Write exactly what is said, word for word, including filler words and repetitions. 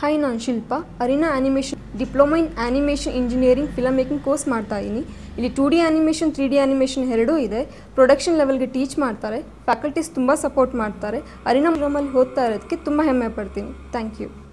Hi, ನಾನು Shilpa. Arena animation diploma in animation engineering film making course ಮಾಡ್ತಾ ಇದ್ದೀನಿ. ಇಲ್ಲಿ two D animation three D animation ಎರಡೂ ಇದೆ. ಪ್ರೊಡಕ್ಷನ್ ಲೆವೆಲ್ಗೆ ಟೀಚ್ ಮಾಡ್ತಾರೆ. ಫ್ಯಾಕಲ್ಟೀಸ್ ತುಂಬ ಸಪೋರ್ಟ್ ಮಾಡ್ತಾರೆ. ಅರಿನಾ ಪ್ರೋಗ್ರಾಮಲ್ಲಿ ಓದ್ತಾ ಇರೋದಕ್ಕೆ ತುಂಬ ಹೆಮ್ಮೆ ಪಡ್ತೀನಿ. Thank you.